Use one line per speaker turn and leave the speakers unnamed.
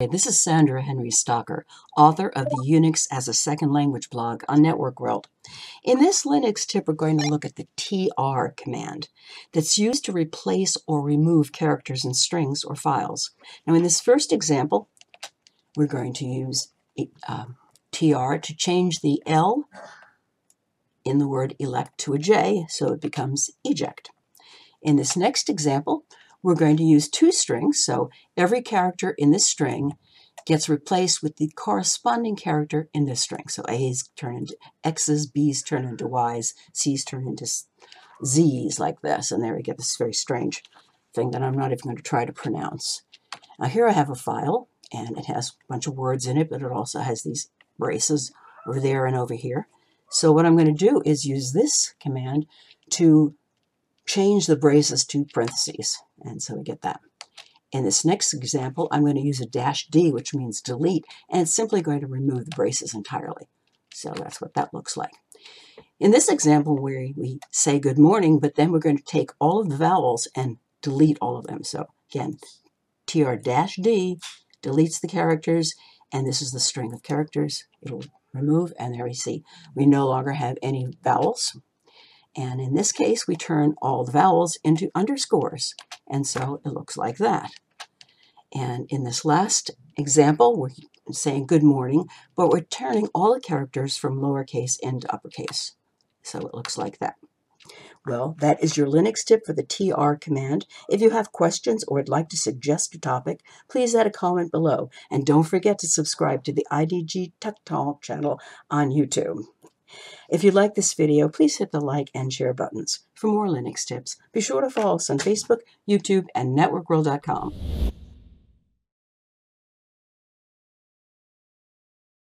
This is Sandra Henry Stocker, author of the Unix as a Second Language blog on Network World. In this Linux tip, we're going to look at the TR command that's used to replace or remove characters in strings or files. Now, in this first example, we're going to use TR to change the L in the word elect to a J, so it becomes eject. In this next example, we're going to use two strings, so every character in this string gets replaced with the corresponding character in this string. So A's turn into X's, B's turn into Y's, C's turn into Z's like this, and there we get this very strange thing that I'm not even going to try to pronounce. Now here I have a file, and it has a bunch of words in it, but it also has these braces over there and over here. So what I'm going to do is use this command to change the braces to parentheses, and so we get that. In this next example, I'm going to use a -D, which means delete, and it's simply going to remove the braces entirely. So that's what that looks like. In this example, where we say good morning, but then we're going to take all of the vowels and delete all of them. So again, TR-D deletes the characters, and this is the string of characters. It'll remove, and there we see we no longer have any vowels. And in this case, we turn all the vowels into underscores. And so it looks like that. And in this last example, we're saying good morning, but we're turning all the characters from lowercase into uppercase. So it looks like that. Well, that is your Linux tip for the TR command. If you have questions or would like to suggest a topic, please add a comment below. And don't forget to subscribe to the IDG Tech Talk channel on YouTube. If you like this video, please hit the like and share buttons. For more Linux tips, be sure to follow us on Facebook, YouTube, and networkworld.com.